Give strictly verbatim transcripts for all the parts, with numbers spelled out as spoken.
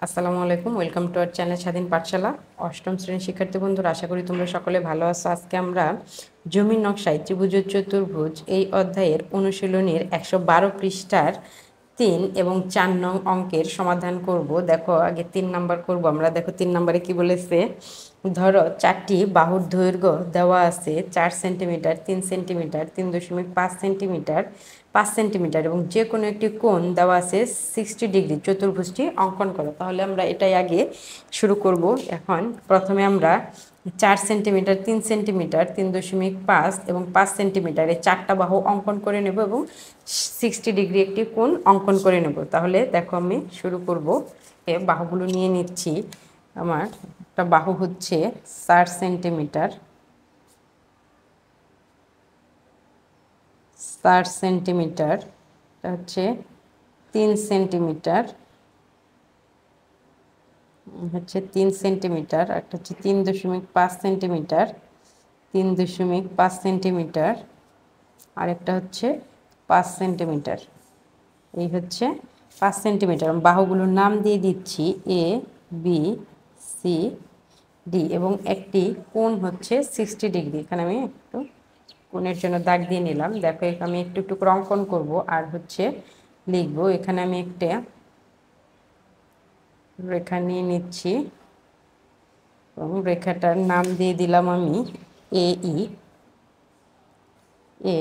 আসসালামু আলাইকুম, welcome to our channel স্বাধীন পাঠশালা। অষ্টম শ্রেণীর শিক্ষার্থী বন্ধুরা, আশা করি তোমরা সকলে ভালো আছো। আজকে আমরা জমির নকশায় ত্রিভুজ ও চতুর্ভুজ এই অধ্যায়ের অনুশীলনীর একশো বারো পৃষ্ঠার তিন এবং চার নং অঙ্কের সমাধান করব। দেখো, আগে তিন নাম্বার করব আমরা। দেখো তিন নাম্বারে কি বলেছে, ধরো চারটি বাহুর দৈর্ঘ্য দেওয়া আছে চার সেন্টিমিটার, তিন সেন্টিমিটার, তিন দশমিক পাঁচ সেন্টিমিটার, পাঁচ সেন্টিমিটার এবং যে কোনো একটি কোণ দেওয়া আছে সিক্সটি ডিগ্রি। চতুর্ভুজটি অঙ্কন করো। তাহলে আমরা এটাই আগে শুরু করব। এখন প্রথমে আমরা চার সেন্টিমিটার, তিন সেন্টিমিটার, তিন দশমিক পাঁচ এবং পাঁচ সেন্টিমিটার এই চারটা বাহু অঙ্কন করে নেব এবং সিক্সটি ডিগ্রি একটি কোণ অঙ্কন করে নেব। তাহলে দেখো আমি শুরু করব। এ বাহুগুলো নিয়ে নিচ্ছি। আমার একটা বাহু হচ্ছে চার সেন্টিমিটার, চার সেন্টিমিটার, এটা হচ্ছে তিন সেন্টিমিটার, হচ্ছে তিন সেন্টিমিটার, একটা হচ্ছে তিন দশমিক পাঁচ সেন্টিমিটার, তিন দশমিক পাঁচ সেন্টিমিটার, আরেকটা হচ্ছে পাঁচ সেন্টিমিটার। এই হচ্ছে পাঁচ সেন্টিমিটার। বাহুগুলোর নাম দিয়ে দিচ্ছি এ, বি, সি, ডি এবং একটি কোণ হচ্ছে সিক্সটি ডিগ্রি। এখানে আমি একটু কোণের জন্য দাগ দিয়ে নিলাম। দেখো, আমি একটু একটু করে অঙ্কন করব আর হচ্ছে লিখবো। এখানে আমি একটা রেখা নিয়ে নিচ্ছি এবং রেখাটার নাম দিয়ে দিলাম আমি এ ই, এ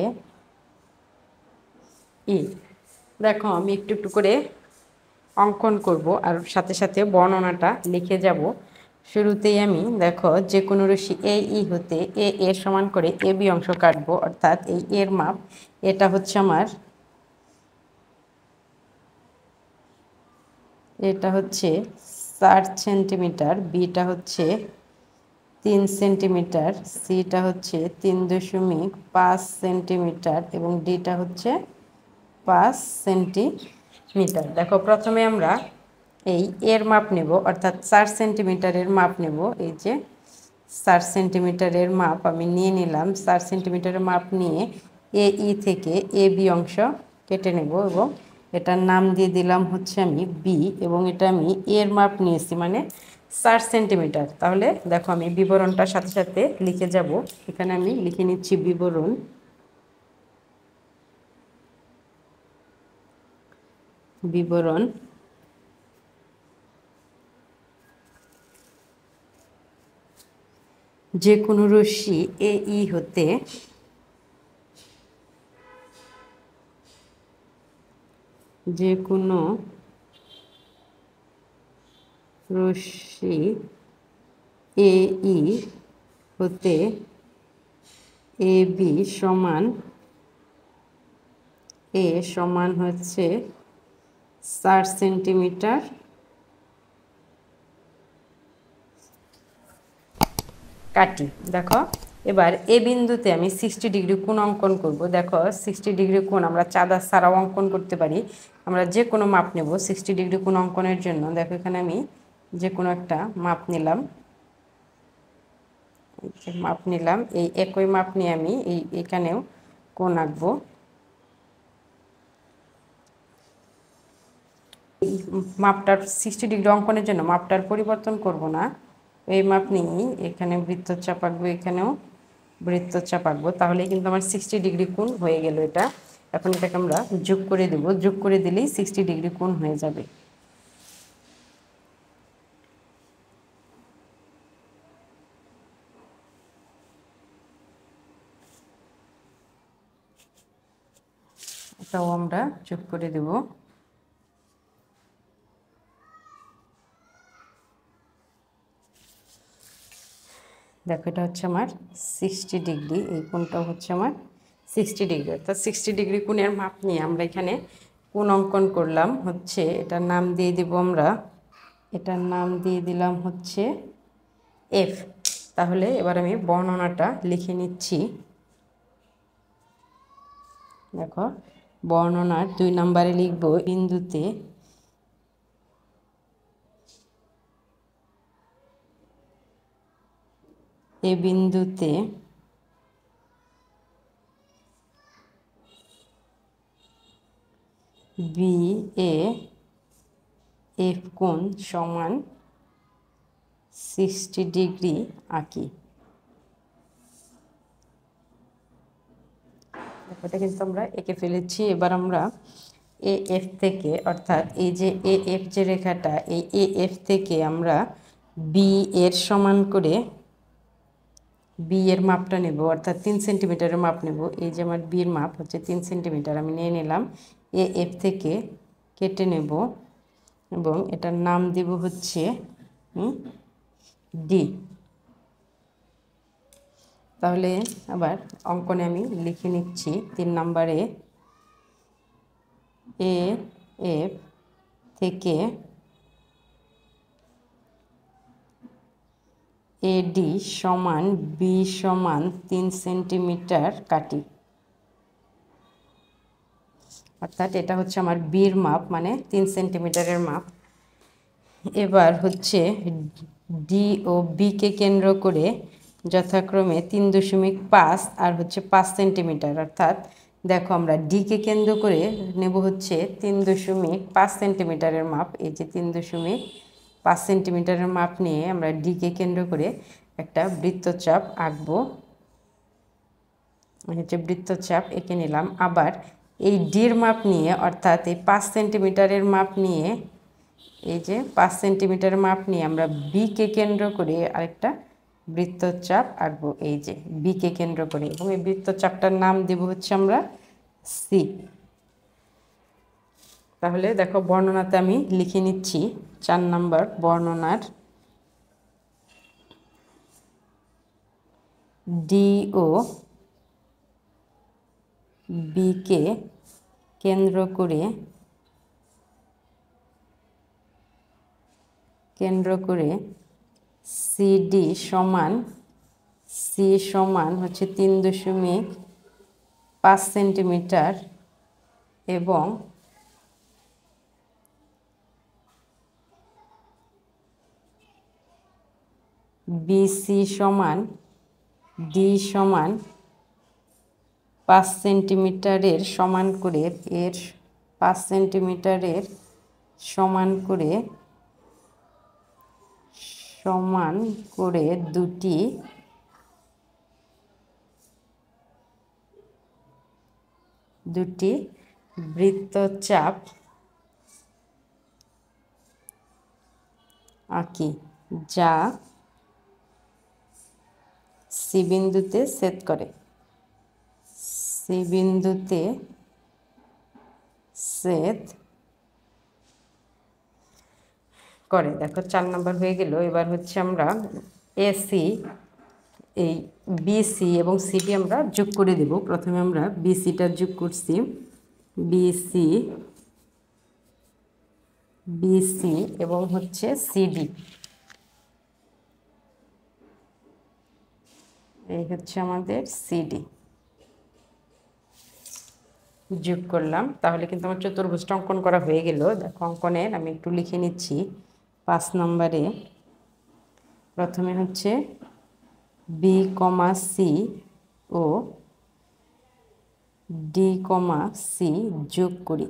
ই। দেখো, আমি একটু একটু করে অঙ্কন করব আর সাথে সাথে বর্ণনাটা লিখে যাব। শুরুতেই আমি দেখো যে কোনো রশ্মি এ ই হতে এ এর সমান করে এ বি অংশ কাটবো, অর্থাৎ এই এর মাপ এটা হচ্ছে আমার, এটা হচ্ছে চার সেন্টিমিটার, বিটা হচ্ছে তিন সেন্টিমিটার, সিটা হচ্ছে তিন দশমিক পাঁচ সেন্টিমিটার এবং ডিটা হচ্ছে পাঁচ সেন্টিমিটার। দেখো, প্রথমে আমরা এই এর মাপ নেব, অর্থাৎ চার সেন্টিমিটারের মাপ নেব। এই যে চার সেন্টিমিটারের মাপ আমি নিয়ে নিলাম। চার সেন্টিমিটারের মাপ নিয়ে এ ই থেকে এ বি অংশ কেটে নেব এবং এটার নাম দিয়ে দিলাম হচ্ছে আমি বি এবং এটা আমি এর মাপ নিয়েছি, মানে চার সেন্টিমিটার। তাহলে দেখো, আমি বিবরণটার সাথে সাথে লিখে যাব। এখানে আমি লিখে নিচ্ছি বিবরণ। বিবরণ যে কোনো রশ্মি এ ই হতে যে কোনো রশ্মি এ ই হতে এ বি সমান, এ সমান হচ্ছে চার সেন্টিমিটার কাটি। দেখো, এবার এ বিন্দুতে আমি সিক্সটি ডিগ্রি কোণ অঙ্কন করব। দেখো, সিক্সটি ডিগ্রি কোণ আমরা চাঁদা ছাড়াও অঙ্কন করতে পারি। আমরা যে কোনো মাপ নেব সিক্সটি ডিগ্রি কোণ অঙ্কনের জন্য। দেখো, এখানে আমি যে কোনো একটা মাপ নিলাম, মাপ নিলাম এই একই মাপ নিয়ে আমি এই এখানেও কোণ আঁকবো। এই মাপটার সিক্সটি ডিগ্রি অঙ্কনের জন্য মাপটার পরিবর্তন করব না, এই মাপ নিয়েই এখানে বৃত্তচাপ আঁকবো, এখানেও বৃত্তচাপ আঁকবো। তাহলে কিন্তু আমার সিক্সটি ডিগ্রি কোণ হয়ে গেল এটা। এখন এটাকে আমরা যোগ করে দেব, যোগ করে দিলেই সিক্সটি ডিগ্রি কোণ হয়ে যাবে। এটাও আমরা যোগ করে দেব। দেখো, এটা হচ্ছে আমার সিক্সটি ডিগ্রি, এই কোণটাও হচ্ছে আমার সিক্সটি ডিগ্রি। অর্থাৎ সিক্সটি ডিগ্রি কোণের মাপ নিয়ে আমরা এখানে কোণ অঙ্কন করলাম। হচ্ছে এটার নাম দিয়ে দিব আমরা, এটার নাম দিয়ে দিলাম হচ্ছে এফ। তাহলে এবার আমি বর্ণনাটা লিখে নিচ্ছি। দেখো, বর্ণনার দুই নম্বরে লিখব, বিন্দুতে এ বিন্দুতে বি এ এফ কোণ সমান সিক্সটি ডিগ্রি আঁকি। এটা কিন্তু আমরা এঁকে ফেলেছি। এবার আমরা এ এফ থেকে, অর্থাৎ এই যে এ এফ যে রেখাটা, এই এ এফ থেকে আমরা বি এর সমান করে বি এর মাপটা নেব, অর্থাৎ তিন সেন্টিমিটারের মাপ নেব। এই যে আমার বির মাপ হচ্ছে তিন সেন্টিমিটার, আমি নিয়ে নিলাম। এ এফ থেকে কেটে নেব এবং এটার নাম দেব হচ্ছে ডি। তাহলে আবার অঙ্কনে আমি লিখে নিচ্ছি তিন নম্বরে এ এফ থেকে এডি সমান বি সমান তিন সেন্টিমিটার কাটি। অর্থাৎ এটা হচ্ছে আমার বির মাপ, মানে তিন সেন্টিমিটারের মাপ। এবার হচ্ছে ডি ও বিকে কেন্দ্র করে যথাক্রমে তিন দশমিক পাঁচ আর হচ্ছে পাঁচ সেন্টিমিটার, অর্থাৎ দেখো আমরা ডিকে কেন্দ্র করে নেব হচ্ছে তিন দশমিক পাঁচ সেন্টিমিটারের মাপ। এই যে তিন দশমিক পাঁচ সেন্টিমিটারের মাপ নিয়ে আমরা ডিকে কেন্দ্র করে একটা বৃত্তচাপ আঁকবো। হচ্ছে বৃত্তচাপ এঁকে নিলাম। আবার এই ডির মাপ নিয়ে, অর্থাৎ এই পাঁচ সেন্টিমিটারের মাপ নিয়ে, এই যে পাঁচ সেন্টিমিটারের মাপ নিয়ে আমরা বিকে কেন্দ্র করে আরেকটা বৃত্তচাপ আঁকবো। এই যে বিকে কেন্দ্র করে, এবং এই বৃত্তচাপটার নাম দেব হচ্ছে আমরা সি। তাহলে দেখো বর্ণনাতে আমি লিখে নিচ্ছি চার নাম্বার বর্ণনার ডি ও বিকে কেন্দ্র করে কেন্দ্র করে সিডি সমান সি সমান হচ্ছে তিন দশমিক পাঁচ সেন্টিমিটার এবং বিসি সমান ডি সমান পাঁচ সেন্টিমিটারের সমান করে, এর পাঁচ সেন্টিমিটারের সমান করে সমান করে দুটি দুটি বৃত্তচাপ আঁকি, যা সি বিন্দুতে ছেদ করে। সি বিন্দুতে ছেদ করে। দেখো চার নাম্বার হয়ে গেল। এবার হচ্ছে আমরা এসি, এই বিসি এবং সিডি আমরা যোগ করে দেব। প্রথমে আমরা বিসিটা যোগ করছি, বিসি বিসি এবং হচ্ছে সিডি, এই হচ্ছে আমাদের সিডি যোগ করলাম। তাহলে কিন্তু আমার চতুর্ভুজটা অঙ্কন করা হয়ে গেল। দেখো অঙ্কনের আমি একটু লিখে নিচ্ছি। পাঁচ নম্বরে প্রথমে হচ্ছে বি কমা সি ও ডি কমা সি যোগ করি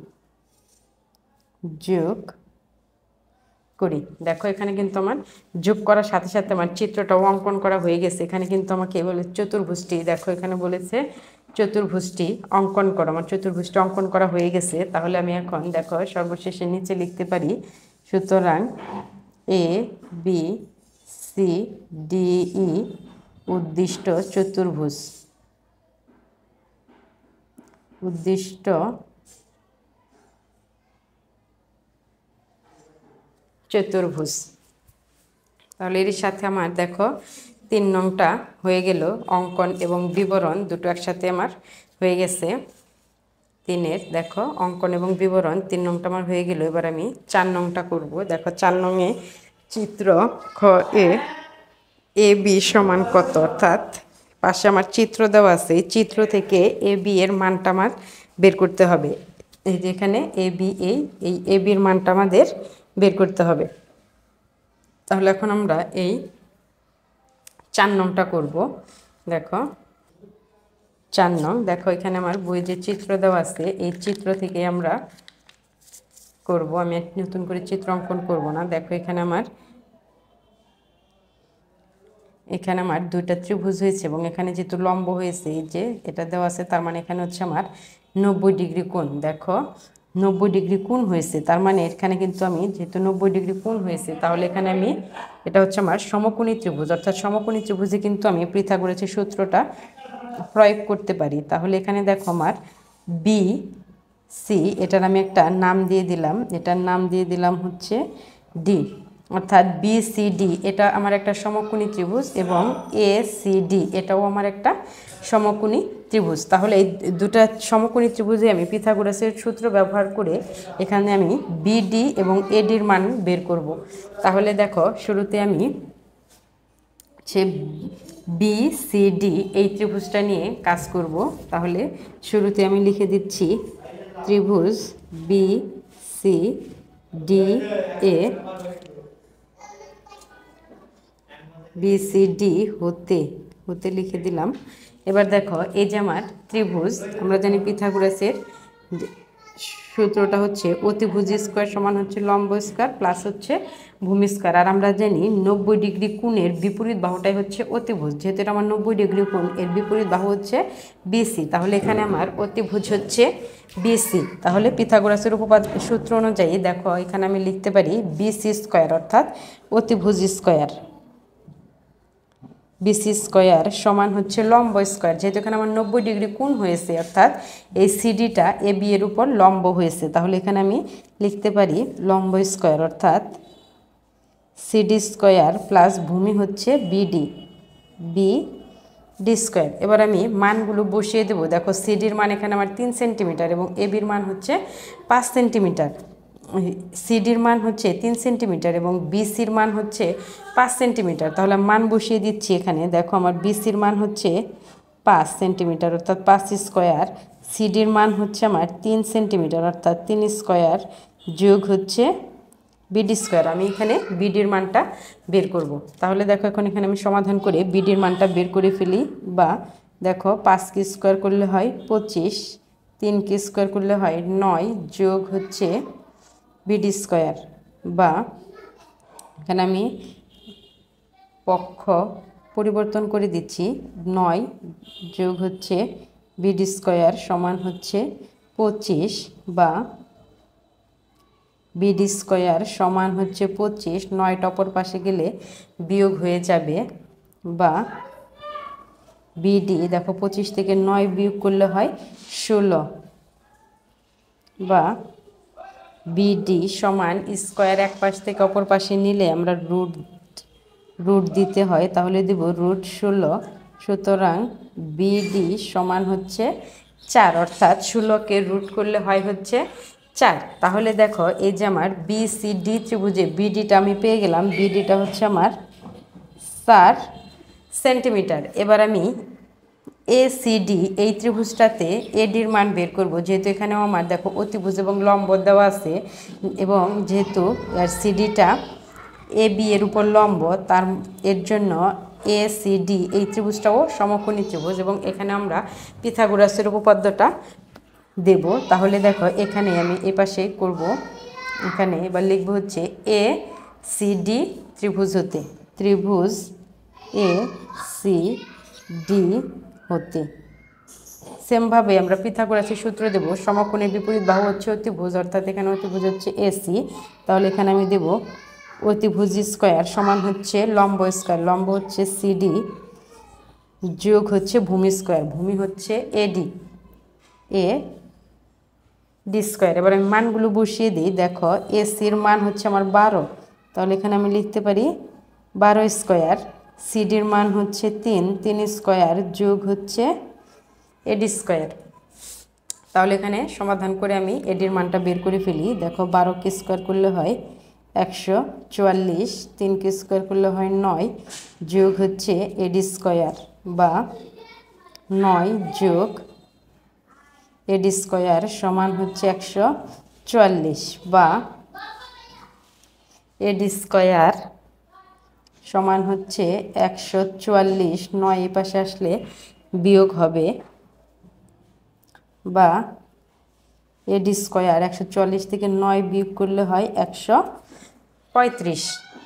যোগ করি দেখো এখানে কিন্তু আমার যোগ করার সাথে সাথে আমার চিত্রটাও অঙ্কন করা হয়ে গেছে। এখানে কিন্তু আমাকে বলে চতুর্ভুজটি, দেখো এখানে বলেছে চতুর্ভুজটি অঙ্কন করো। আমার চতুর্ভুজটি অঙ্কন করা হয়ে গেছে। তাহলে আমি এখন দেখো সর্বশেষে নিচে লিখতে পারি, সুতরাং A B C D E উদ্দিষ্ট চতুর্ভুজ উদ্দিষ্ট চতুর্ভুজ। তাহলে এর সাথে আমার দেখো তিন নংটা হয়ে গেল, অঙ্কন এবং বিবরণ দুটো একসাথে আমার হয়ে গেছে। তিনের দেখো অঙ্কন এবং বিবরণ তিন নংটা আমার হয়ে গেল। এবার আমি চার নংটা করব। দেখো চার নংয়ে চিত্র খ এ এ বি সমান কত, অর্থাৎ পাশে আমার চিত্র দেওয়া আছে, এই চিত্র থেকে এ বি এর মানটা আমার বের করতে হবে। এই যে এখানে এ বি, এই এই এ বির মানটা আমাদের বের করতে হবে। তাহলে এখন আমরা এই চার নংটা করব। দেখো চার নং, দেখো এখানে আমার বই যে চিত্র দেওয়া আছে, এই চিত্র থেকে আমরা করব, আমি নতুন করে চিত্র অঙ্কন করব না। দেখো এখানে আমার এখানে আমার দুইটা ত্রিভুজ হয়েছে এবং এখানে যেহেতু লম্ব হয়েছে, এই যে এটা দেওয়া আছে, তার মানে এখানে হচ্ছে আমার নব্বই ডিগ্রি কোণ। দেখো নব্বই ডিগ্রি কোণ হয়েছে, তার মানে এখানে কিন্তু আমি যেহেতু নব্বই ডিগ্রি কোণ হয়েছে, তাহলে এখানে আমি এটা হচ্ছে আমার সমকোণী ত্রিভুজ, অর্থাৎ সমকোণী ত্রিভুজে কিন্তু আমি পিথাগোরাসের সূত্রটা প্রয়োগ করতে পারি। তাহলে এখানে দেখো আমার বি সি, এটার আমি একটা নাম দিয়ে দিলাম, এটার নাম দিয়ে দিলাম হচ্ছে ডি, অর্থাৎ বি সি ডি এটা আমার একটা সমকোণী ত্রিভুজ এবং এ সি ডি এটাও আমার একটা সমকোণী ত্রিভুজ। তাহলে এই দুটা সমকোণী ত্রিভুজে আমি পিথাগোরাসের সূত্র ব্যবহার করে এখানে আমি বিডি এবং এডির মান বের করব। তাহলে দেখো শুরুতে আমি সে বি সি ডি এই ত্রিভুজটা নিয়ে কাজ করব। তাহলে শুরুতে আমি লিখে দিচ্ছি ত্রিভুজ B C D A B C D হতে হতে লিখে দিলাম। এবার দেখো এই যে আমার ত্রিভুজ, আমরা জানি পিথাগোরাসের সূত্রটা হচ্ছে অতিভুজ স্কোয়ার সমান হচ্ছে লম্ব স্কোয়ার প্লাস হচ্ছে ভূমি স্কোয়ার। আর আমরা জানি নব্বই ডিগ্রি কোণের বিপরীত বাহুটাই হচ্ছে অতিভুজ, যেহেতু এটা আমার নব্বই ডিগ্রি কোণ, এর বিপরীত বাহু হচ্ছে বিসি, তাহলে এখানে আমার অতিভুজ হচ্ছে বিসি। তাহলে পিথাগোরাসের উপপাদ্য সূত্র অনুযায়ী দেখো এখানে আমি লিখতে পারি বিসি স্কোয়ার অর্থাৎ অতিভুজ স্কোয়ার, বিসি স্কোয়ার সমান হচ্ছে লম্ব স্কোয়ার, যেহেতু এখানে আমার নব্বই ডিগ্রি কোণ হয়েছে অর্থাৎ এই সিডিটা এ বি এর উপর লম্ব হয়েছে, তাহলে এখানে আমি লিখতে পারি লম্ব স্কোয়ার অর্থাৎ সিডি স্কোয়ার প্লাস ভূমি হচ্ছে বিডি বি ডি স্কোয়ার। এবার আমি মানগুলো বসিয়ে দেবো। দেখো সিডির মান এখানে আমার তিন সেন্টিমিটার এবং এবির মান হচ্ছে পাঁচ সেন্টিমিটার, সিডির মান হচ্ছে তিন সেন্টিমিটার এবং বিসির মান হচ্ছে পাঁচ সেন্টিমিটার। তাহলে মান বসিয়ে দিচ্ছি এখানে। দেখো আমার বিসির মান হচ্ছে পাঁচ সেন্টিমিটার অর্থাৎ পাঁচ স্কোয়ার, সিডির মান হচ্ছে আমার তিন সেন্টিমিটার অর্থাৎ তিন স্কোয়ার যোগ হচ্ছে বিডি স্কোয়ার। আমি এখানে বিডির মানটা বের করব। তাহলে দেখো এখন এখানে আমি সমাধান করে বিডির মানটা বের করে ফেলি। বা দেখো পাঁচ কি স্কোয়ার করলে হয় পঁচিশ, তিন কি স্কোয়ার করলে হয় নয় যোগ হচ্ছে বিডি স্কোয়ার, বা এখানে আমি পক্ষ পরিবর্তন করে দিচ্ছি, নয় যোগ হচ্ছে বিডি স্কোয়ার সমান হচ্ছে পঁচিশ, বা বিডি স্কোয়ার সমান হচ্ছে পঁচিশ, নয়টা অপর পাশে গেলে বিয়োগ হয়ে যাবে, বা বিডি দেখো পঁচিশ থেকে নয় বিয়োগ করলে হয় ষোলো, বা বিডি সমান স্কোয়ার এক পাশ থেকে অপর পাশে নিলে আমরা রুট রুট দিতে হয়, তাহলে দেব রুট ষোলো, সুতরাং বিডি সমান হচ্ছে চার, অর্থাৎ ষোলোকে রুট করলে হয় হচ্ছে চার। তাহলে দেখো এই যে আমার বি সি ডি ত্রিভুজে বিডিটা আমি পেয়ে গেলাম, বিডিটা হচ্ছে আমার চার সেন্টিমিটার। এবার আমি এ সি ডি এই ত্রিভুজটাতে এডির মান বের করব, যেহেতু এখানেও আমার দেখো অতিভুজ এবং লম্ব দেওয়া আছে এবং যেহেতু আর সিডিটা এ বি এর উপর লম্ব, তার এর জন্য এ সি ডি এই ত্রিভুজটাও সমকোণী ত্রিভুজ এবং এখানে আমরা পিথাগোরাসের উপপাদ্যটা দেব। তাহলে দেখো এখানে আমি এই পাশে করব, এখানে এবার লিখব হচ্ছে এ সি ডি ত্রিভুজ হতে, ত্রিভুজ এ সি ডি হতে সেমভাবে আমরা পিথাগোরাসের সূত্র দেব, সমকোণের বিপরীত বাহু হচ্ছে অতিভুজ, অর্থাৎ এখানে অতিভুজ হচ্ছে এসি, তাহলে এখানে আমি দেব অতিভুজ স্কোয়ার সমান হচ্ছে লম্ব স্কোয়ার, লম্ব হচ্ছে সিডি যোগ হচ্ছে ভূমি স্কোয়ার, ভূমি হচ্ছে এডি এ ডি স্কোয়ার। এবার আমি মানগুলো বসিয়ে দিই। দেখো এসির মান হচ্ছে আমার বারো, তাহলে এখানে আমি লিখতে পারি বারো স্কোয়ার, সিডির মান হচ্ছে তিন, তিন স্কোয়ার যোগ হচ্ছে এডি স্কোয়ার। তাহলে এখানে সমাধান করে আমি এডির মানটা বের করে ফেলি। দেখো বারো কে স্কোয়ার করলে হয় একশো চুয়াল্লিশ, তিন কে স্কোয়ার করলে হয় নয় যোগ হচ্ছে এডি স্কোয়ার, বা নয় যোগ এডি স্কোয়ার সমান হচ্ছে একশো চুয়াল্লিশ, বা এডি স্কোয়ার সমান হচ্ছে একশো চুয়াল্লিশ, নয় এই পাশে আসলে বিয়োগ হবে, বা এডি স্কোয়ার একশো চুয়াল্লিশ থেকে নয় বিয়োগ করলে হয় একশো পঁয়ত্রিশ,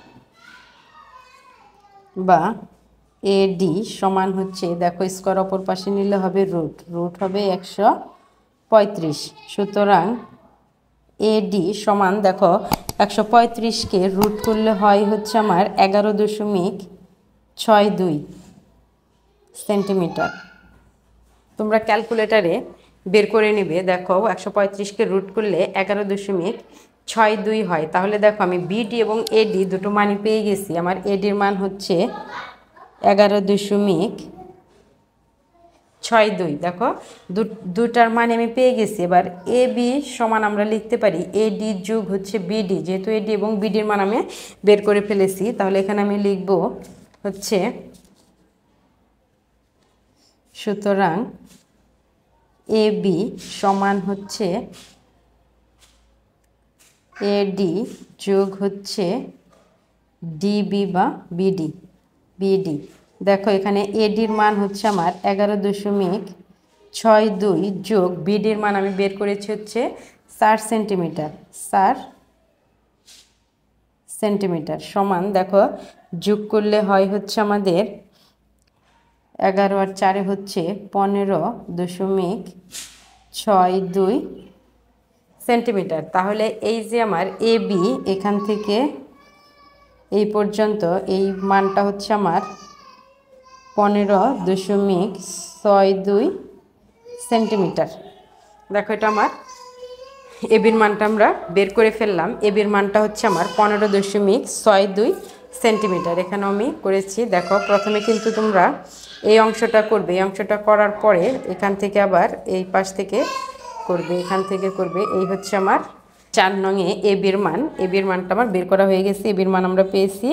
বা এডি সমান হচ্ছে, দেখো স্কোয়ার অপর পাশে নিলে হবে রুট, রুট হবে একশো পঁয়ত্রিশ। সুতরাং এডি সমান, দেখো একশো পঁয়ত্রিশকে রুট করলে হয় হচ্ছে আমার এগারো দশমিক ছয় দুই সেন্টিমিটার। তোমরা ক্যালকুলেটারে বের করে নেবে। দেখো একশো পঁয়ত্রিশকে রুট করলে এগারো দশমিক ছয় দুই হয়। তাহলে দেখো আমি বিডি এবং এডি দুটো মানই পেয়ে গেছি। আমার এডির মান হচ্ছে এগারো দশমিক ছয় দুই, দেখো দুটার মানে আমি পেয়ে গেছি। এবার এ বি সমান আমরা লিখতে পারি এডি যোগ হচ্ছে বিডি, যেহেতু এডি এবং বিডির মান আমি বের করে ফেলেছি, তাহলে এখানে আমি লিখব হচ্ছে, সুতরাং এ বি সমান হচ্ছে এডি যোগ হচ্ছে ডিবি বা বিডি, বিডি। দেখো এখানে এডির মান হচ্ছে আমার এগারো দশমিক ছয় দুই যোগ বিডির মান আমি বের করেছি হচ্ছে চার সেন্টিমিটার, চার সেন্টিমিটার সমান, দেখো যোগ করলে হয় হচ্ছে আমাদের এগারো আর চারে হচ্ছে পনেরো দশমিক ছয় দুই সেন্টিমিটার। তাহলে এই যে আমার এ বি এখান থেকে এই পর্যন্ত এই মানটা হচ্ছে আমার পনেরো দশমিক ছয় দুই সেন্টিমিটার। দেখো এটা আমার এবির মানটা আমরা বের করে ফেললাম। এবির মানটা হচ্ছে আমার পনেরো দশমিক ছয় দুই সেন্টিমিটার। এখানেও আমি করেছি। দেখো প্রথমে কিন্তু তোমরা এই অংশটা করবে, এই অংশটা করার পরে এখান থেকে আবার এই পাশ থেকে করবে, এখান থেকে করবে। এই হচ্ছে আমার চার নংয়ে এবির মান। এবির মানটা আমার বের করা হয়ে গেছে। এবির মান আমরা পেয়েছি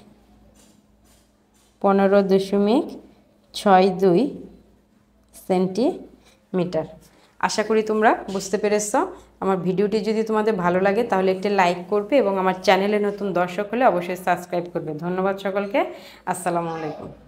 পনেরো দশমিক ছয় দুই সেন্টিমিটার। আশা করি তোমরা বুঝতে পেরেছ। আমার ভিডিওটি যদি তোমাদের ভালো লাগে তাহলে একটি লাইক করবে এবং আমার চ্যানেলে নতুন দর্শক হলে অবশ্যই সাবস্ক্রাইব করবে। ধন্যবাদ সকলকে। আসসালামু আলাইকুম।